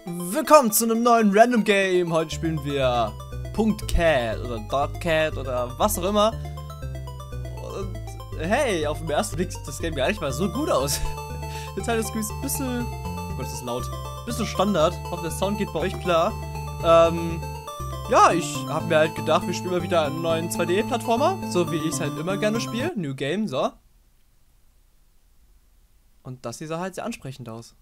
Willkommen zu einem neuen Random Game. Heute spielen wir .cat oder .cat oder was auch immer. Und hey, auf den ersten Blick sieht das Game gar nicht mal so gut aus. Der Teil des Spiels ist ein bisschen... Oh Gott, ist das laut. Ein bisschen Standard. Ich hoffe, der Sound geht bei euch klar. Ja, ich habe mir halt gedacht, wir spielen mal wieder einen neuen 2D-Plattformer. So wie ich es halt immer gerne spiele. New Game, so. Und das hier sah halt sehr ansprechend aus.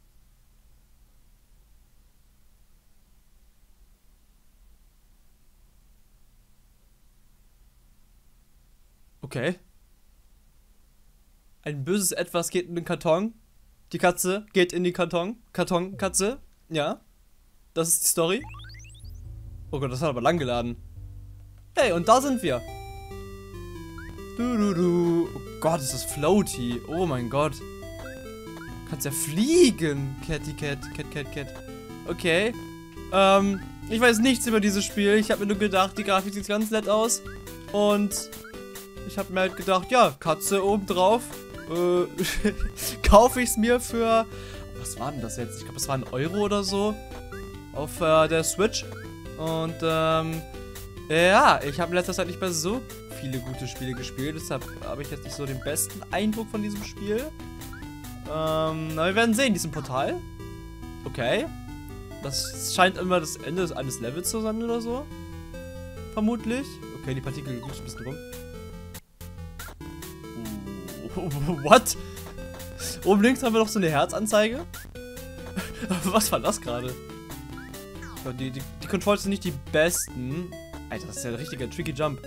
Okay. Ein böses Etwas geht in den Karton. Die Katze geht in den Karton. Katze. Ja. Das ist die Story. Oh Gott, das hat aber lang geladen. Hey, und da sind wir. Oh Gott, ist das floaty. Oh mein Gott. Du kannst ja fliegen. Catty Cat. Okay. Ich weiß nichts über dieses Spiel. Ich habe mir nur gedacht, die Grafik sieht ganz nett aus. Und ich habe mir halt gedacht, ja, Katze obendrauf. Kaufe ich es mir für... Was war denn das jetzt? Ich glaube, es war 1 Euro oder so. Auf der Switch. Und ja, ich habe in letzter Zeit nicht mehr so viele gute Spiele gespielt. Deshalb habe ich jetzt nicht so den besten Eindruck von diesem Spiel. Aber wir werden sehen, diesem Portal. Okay. Das scheint immer das Ende eines Levels zu sein oder so. Vermutlich. Okay, die Partikel gehen ein bisschen rum. What? Oben links haben wir noch so eine Herzanzeige. Was war das gerade? Die Controls sind nicht die besten. Alter, das ist ja ein richtiger tricky Jump.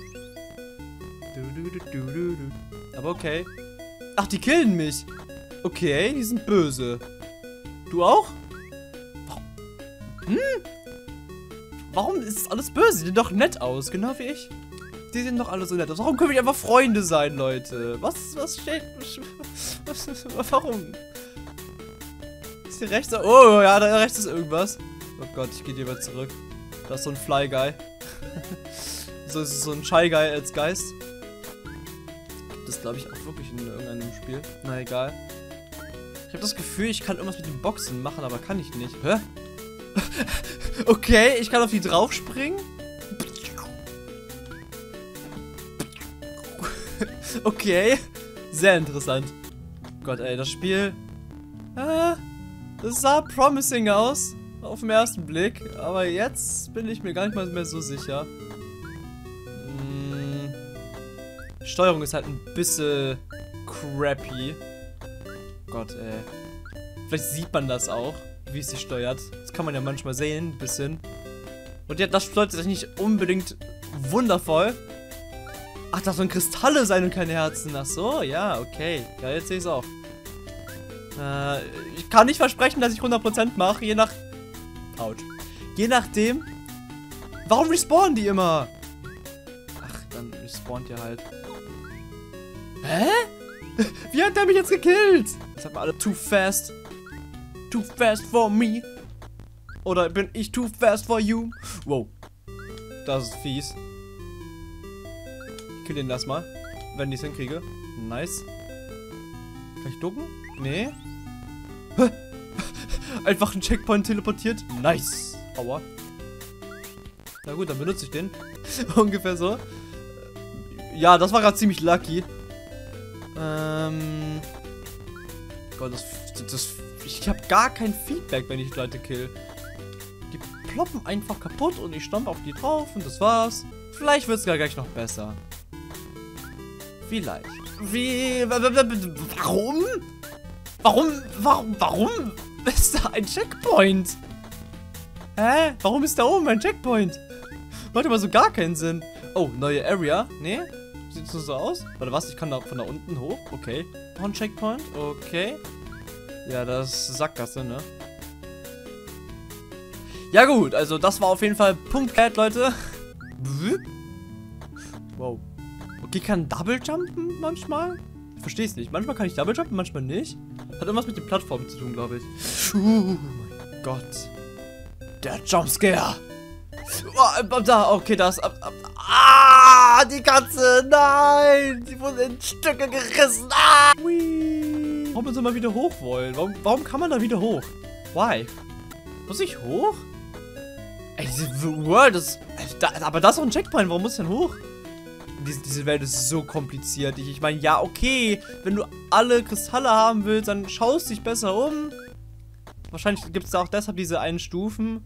Aber okay. Ach, die killen mich. Okay, die sind böse. Du auch? Warum ist das alles böse? Die sehen doch nett aus, genau wie ich. Die sehen doch alle so nett aus. Warum können wir nicht einfach Freunde sein, Leute? Was steht... Warum? Ist hier rechts... Oh, ja, da rechts ist irgendwas. Oh Gott, ich gehe lieber zurück. Da ist so ein Fly Guy. so ein Shy Guy als Geist. Gibt es, glaube ich, auch wirklich in irgendeinem Spiel. Na, egal. Ich habe das Gefühl, ich kann irgendwas mit den Boxen machen, aber kann ich nicht. Hä? Okay, ich kann auf die drauf springen. Okay, sehr interessant. Gott, ey, das Spiel... das sah promising aus. Auf den ersten Blick. Aber jetzt bin ich mir gar nicht mal mehr so sicher. Die Steuerung ist halt ein bisschen crappy. Gott, ey. Vielleicht sieht man das auch, wie es sich steuert. Das kann man ja manchmal sehen, ein bisschen. Und ja, das steuert sich nicht unbedingt wundervoll. Ach, das sollen Kristalle sein und keine Herzen. Ach so, ja, okay. Ja, jetzt sehe ich es auch. Ich kann nicht versprechen, dass ich 100% mache, je nach... Autsch. Je nachdem... Warum respawnen die immer? Ach, dann respawnt ihr halt. Hä? Wie hat der mich jetzt gekillt? Das haben wir alle too fast. Too fast for me. Oder bin ich too fast for you? Wow. Das ist fies. Ich kill den das mal, wenn ich es hinkriege. Nice. Kann ich ducken? Nee. Einfach einen Checkpoint teleportiert. Nice. Aua. Na gut, dann benutze ich den. Ungefähr so. Ja, das war gerade ziemlich lucky. Gott, ich habe gar kein Feedback, wenn ich Leute kill. Die ploppen einfach kaputt und ich stampfe auf die drauf und das war's. Vielleicht wird es gleich noch besser. Vielleicht. Warum? Warum ist da ein Checkpoint? Hä? Warum ist da oben ein Checkpoint? Macht aber so gar keinen Sinn. Oh, neue Area? Nee? Sieht so aus? Warte, was? Ich kann da von da unten hoch? Okay. Noch ein Checkpoint? Okay. Ja, das ist Sackgasse, ne? Ja gut, also das war auf jeden Fall .cat, Leute. Wow. Okay, kann Double Jumpen manchmal? Ich verstehe es nicht. Manchmal kann ich Double Jumpen, manchmal nicht. Hat irgendwas mit den Plattformen zu tun, glaube ich. Oh mein Gott. Der Jumpscare. Oh, da, okay, das. Ah, die Katze. Nein. Die wurde in Stücke gerissen. Ah. Warum soll man wieder hoch wollen? Warum kann man da wieder hoch? Why? Muss ich hoch? Ey, diese World ist... aber das ist doch ein Checkpoint. Warum muss ich denn hoch? Diese Welt ist so kompliziert. Ich meine, ja, okay. Wenn du alle Kristalle haben willst, dann schaust dich besser um. Wahrscheinlich gibt es da auch deshalb diese einen Stufen.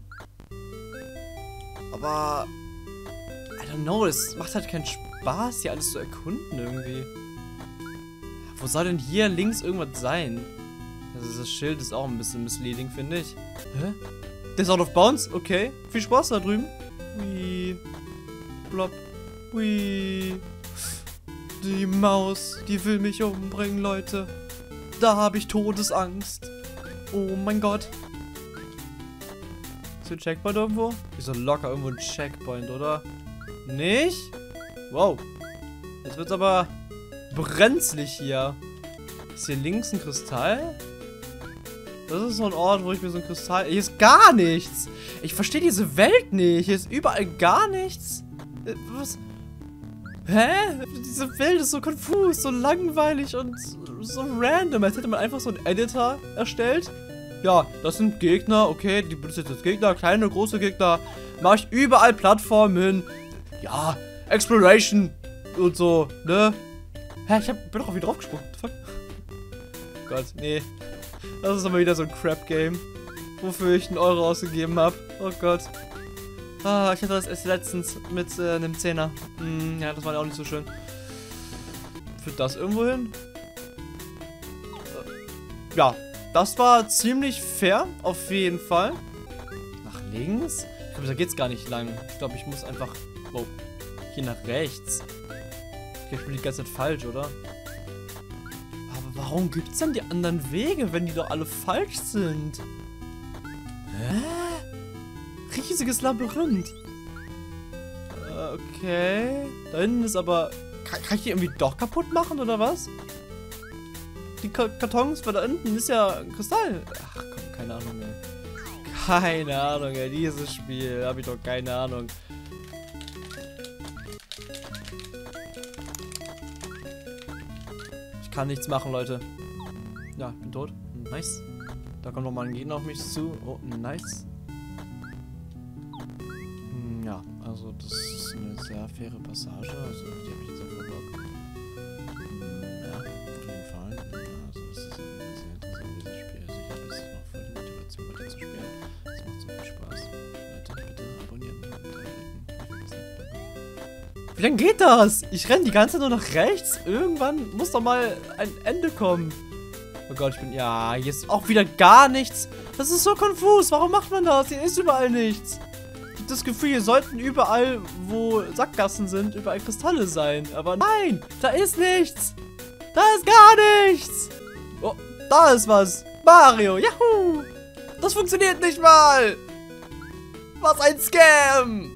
Aber... I don't know. Es macht halt keinen Spaß, hier alles zu erkunden irgendwie. Wo soll denn hier links irgendwas sein? Also das Schild ist auch ein bisschen misleading, finde ich. Hä? Der ist out of bounds? Okay. Viel Spaß da drüben. Ui. Blob. Ui. Die Maus, die will mich umbringen, Leute. Da habe ich Todesangst. Oh mein Gott. Ist hier ein Checkpoint irgendwo? Ist so locker irgendwo ein Checkpoint, oder? Nicht? Wow. Jetzt wird's aber brenzlig hier. Ist hier links ein Kristall? Das ist so ein Ort, wo ich mir so ein Kristall... Hier ist gar nichts. Ich verstehe diese Welt nicht. Hier ist überall gar nichts. Was? Hä? Diese Welt ist so konfus, so langweilig und so random. Als hätte man einfach so einen Editor erstellt. Ja, das sind Gegner. Okay, die benutzen jetzt Gegner. Kleine, große Gegner. Mache ich überall Plattformen hin. Ja, Exploration und so, ne? Hä, bin doch auf ihn draufgesprungen. Fuck. Gott, nee. Das ist aber wieder so ein Crap-Game, wofür ich 1 Euro ausgegeben habe. Oh Gott. Ah, ich hatte das erst letztens mit einem 10er. Ja, das war ja auch nicht so schön. Führt das irgendwo hin? Ja, das war ziemlich fair, auf jeden Fall. Nach links? Ich glaube, da geht's gar nicht lang. Ich glaube, ich muss einfach... Oh, hier nach rechts. Okay, ich spiele die ganze Zeit falsch, oder? Warum gibt es denn die anderen Wege, wenn die doch alle falsch sind? Hä? Riesiges Labyrinth. Okay. Da hinten ist aber... Kann ich die irgendwie doch kaputt machen, oder was? Die Kartons, weil da hinten ist ja ein Kristall. Ach komm, keine Ahnung, ey. Keine Ahnung, ey. Dieses Spiel habe ich doch keine Ahnung. Kann nichts machen, Leute. Ja, ich bin tot. Nice. Da kommt nochmal ein Gegner auf mich zu. Oh, nice. Ja, also das ist eine sehr faire Passage. Also die habe ich jetzt auf dem Blog. Ja, auf jeden Fall. Also das ist ein sehr interessantes Spiel. Also ich habe jetzt noch voll die Motivation weiter zu spielen. Das macht so viel Spaß. Leute, bitte abonnieren und liken. Wie lange geht das? Ich renne die ganze Zeit nur nach rechts. Irgendwann muss doch mal ein Ende kommen. Oh Gott, ja, hier ist auch wieder gar nichts. Das ist so konfus. Warum macht man das? Hier ist überall nichts. Ich habe das Gefühl, hier sollten überall, wo Sackgassen sind, überall Kristalle sein. Aber nein, da ist nichts. Da ist gar nichts. Oh, da ist was. Mario, juhu. Das funktioniert nicht mal. Was ein Scam.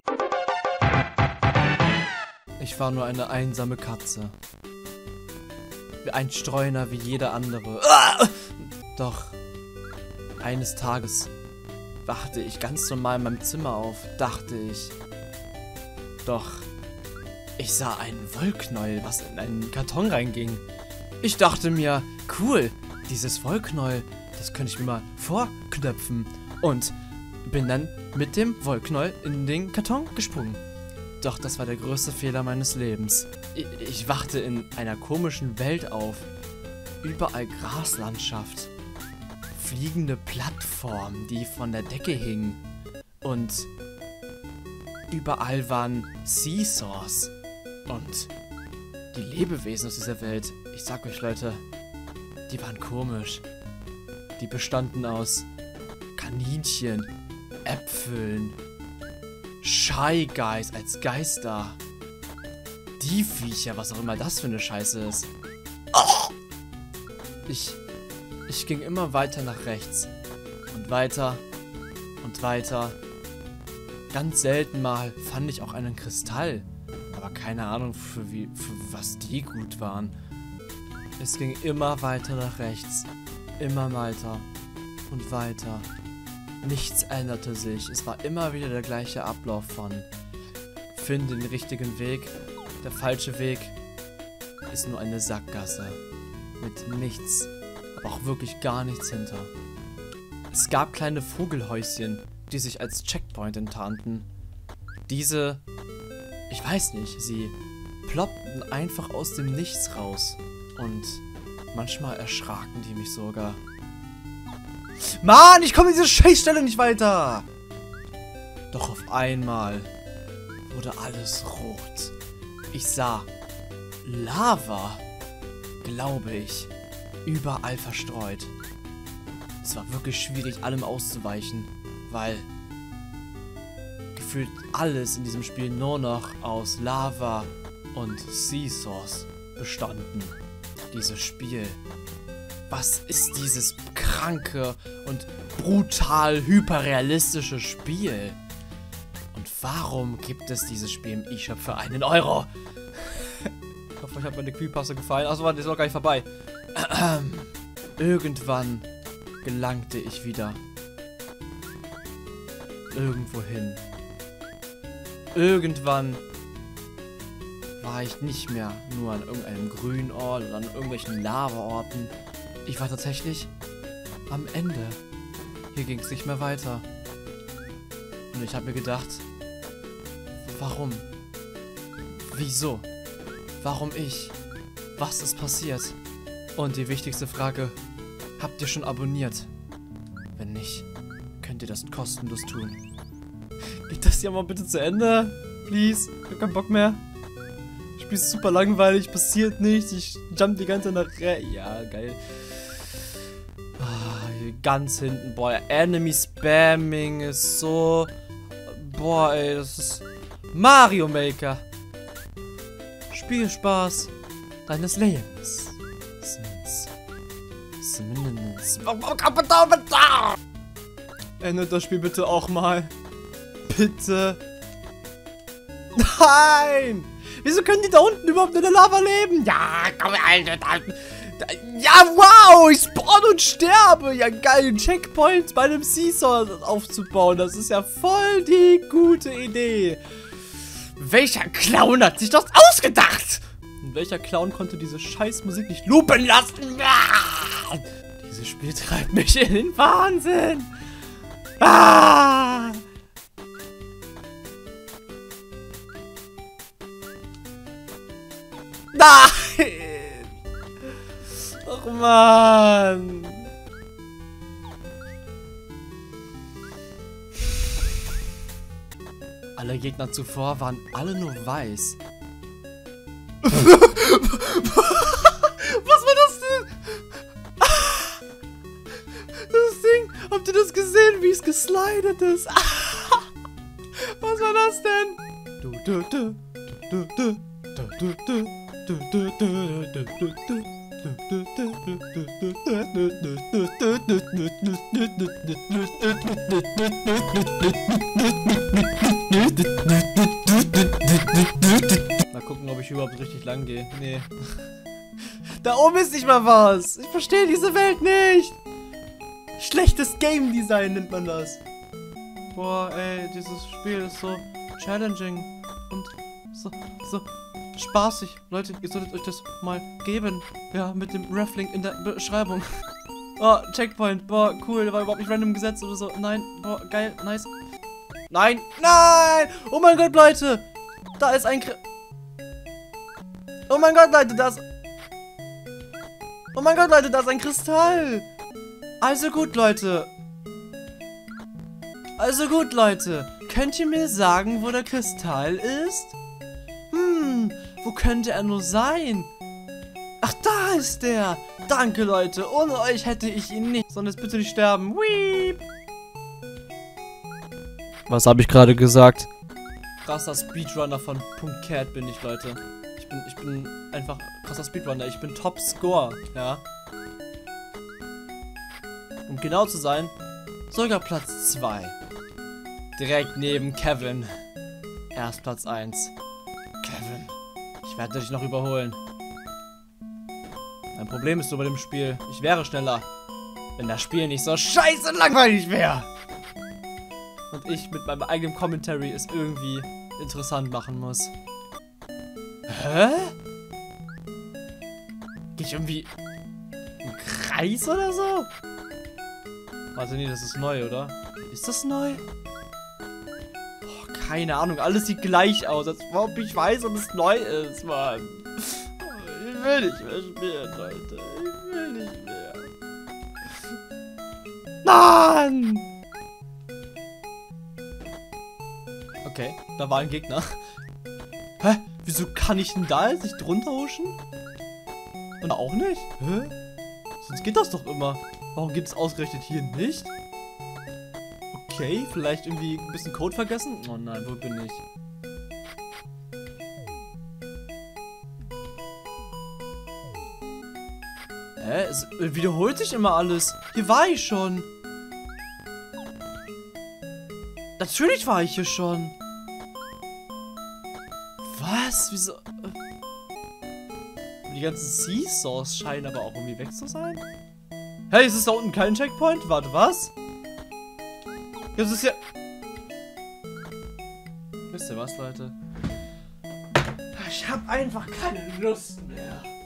Ich war nur eine einsame Katze. Ein Streuner wie jeder andere. Ah! Doch, eines Tages wachte ich ganz normal in meinem Zimmer auf, dachte ich. Doch, ich sah einen Wollknäuel, was in einen Karton reinging. Ich dachte mir, cool, dieses Wollknäuel, das könnte ich mir mal vorknöpfen. Und bin dann mit dem Wollknäuel in den Karton gesprungen. Doch das war der größte Fehler meines Lebens. Ich wachte in einer komischen Welt auf. Überall Graslandschaft. Fliegende Plattformen, die von der Decke hingen. Und überall waren Seesaws. Und die Lebewesen aus dieser Welt, ich sag euch Leute, die waren komisch. Die bestanden aus Kaninchen, Äpfeln, Shy Guys als Geister. Die Viecher, was auch immer das für eine Scheiße ist. Oh! Ich ging immer weiter nach rechts. Und weiter. Und weiter. Ganz selten mal fand ich auch einen Kristall. Aber keine Ahnung, für was die gut waren. Es ging immer weiter nach rechts. Immer weiter. Und weiter. Nichts änderte sich. Es war immer wieder der gleiche Ablauf von finde den richtigen Weg. Der falsche Weg ist nur eine Sackgasse. Mit nichts. Aber auch wirklich gar nichts hinter. Es gab kleine Vogelhäuschen, die sich als Checkpoint enttarnten. Diese, ich weiß nicht, sie ploppten einfach aus dem Nichts raus. Und manchmal erschraken die mich sogar. Mann, ich komme in diese Scheißstelle nicht weiter! Doch auf einmal wurde alles rot. Ich sah Lava, glaube ich, überall verstreut. Es war wirklich schwierig, allem auszuweichen, weil gefühlt alles in diesem Spiel nur noch aus Lava und Seesaws bestanden. Dieses Spiel. Was ist dieses kranke und brutal hyperrealistische Spiel? Und warum gibt es dieses Spiel im eShop für 1 Euro? Ich hoffe, euch hat meine Creepypasta gefallen. Achso, warte, ist noch gar nicht vorbei. Irgendwann gelangte ich wieder irgendwo hin. Irgendwann war ich nicht mehr nur an irgendeinem grünen Ort oder an irgendwelchen Lava-Orten. Ich war tatsächlich am Ende. Hier ging es nicht mehr weiter. Und ich habe mir gedacht, warum? Wieso? Warum ich? Was ist passiert? Und die wichtigste Frage, habt ihr schon abonniert? Wenn nicht, könnt ihr das kostenlos tun. Geht das hier mal bitte zu Ende? Please? Ich hab keinen Bock mehr. Das Spiel ist super langweilig, passiert nichts. Ich jump die ganze Zeit nach ja, geil. Hier ganz hinten, boah, Enemy Spamming ist so... Boah, ey, das ist... Mario Maker. Spielspaß deines Lebens. Endet das Spiel bitte auch mal. Bitte. Nein! Wieso können die da unten überhaupt in der Lava leben? Ja, komm, Alter. Ja, wow! Ich spawn und sterbe! Ja, geil, Checkpoints bei einem Seesaw aufzubauen. Das ist ja voll die gute Idee. Welcher Clown hat sich das ausgedacht? Und welcher Clown konnte diese Scheißmusik nicht loopen lassen? Ah! Dieses Spiel treibt mich in den Wahnsinn. Ah! Nein! Ach, Mann! Alle Gegner zuvor waren alle nur weiß. Was war das denn? Das Ding, habt ihr das gesehen, wie es geslidet ist? Was war das denn? Mal gucken, ob ich überhaupt richtig lang gehe. Nee. Da oben ist nicht mal was. Ich verstehe diese Welt nicht. Schlechtes Game Design nennt man das. Boah, ey, dieses Spiel ist so challenging und so spaßig. Leute, ihr solltet euch das mal geben. Ja, mit dem Ref-Link in der Beschreibung. Oh, Checkpoint. Boah, cool. War überhaupt nicht random gesetzt oder so. Nein. Boah, geil. Nice. Nein. Nein. Oh mein Gott, Leute. Da ist ein Oh mein Gott, Leute, Oh mein Gott, Leute, da ist ein Kristall. Also gut, Leute. Könnt ihr mir sagen, wo der Kristall ist? Wo könnte er nur sein? Ach, da ist der. Danke, Leute. Ohne euch hätte ich ihn nicht. Sondern jetzt bitte nicht sterben. Weep. Was habe ich gerade gesagt? Krasser Speedrunner von .cat bin ich, Leute. Ich bin einfach krasser Speedrunner. Ich bin Top-Score, ja. Um genau zu sein, sogar Platz 2. Direkt neben Kevin. Erst Platz 1. Kevin, ich werde dich noch überholen. Mein Problem ist nur bei dem Spiel, ich wäre schneller, wenn das Spiel nicht so scheiße langweilig wäre. Und ich mit meinem eigenen Commentary es irgendwie interessant machen muss. Hä? Geh ich irgendwie im Kreis oder so? Warte, nee, das ist neu, oder? Ist das neu? Oh, keine Ahnung, alles sieht gleich aus, als ob ich weiß und es neu ist, Mann. Ich will nicht mehr spielen, Leute. Ich will nicht mehr. Mann! Okay, da war ein Gegner. Hä? Wieso kann ich denn da jetzt nicht drunter huschen? Und auch nicht? Hä? Sonst geht das doch immer. Warum gibt es ausgerechnet hier nicht? Okay, vielleicht irgendwie ein bisschen Code vergessen? Oh nein, wo bin ich? Hä? Es wiederholt sich immer alles. Hier war ich schon. Natürlich war ich hier schon. Was? Wieso? Die ganzen Seesaws scheinen aber auch irgendwie weg zu sein. Hey, ist es da unten kein Checkpoint? Warte, was? Das ist ja... Wisst ihr was, Leute? Ich hab einfach keine Lust mehr.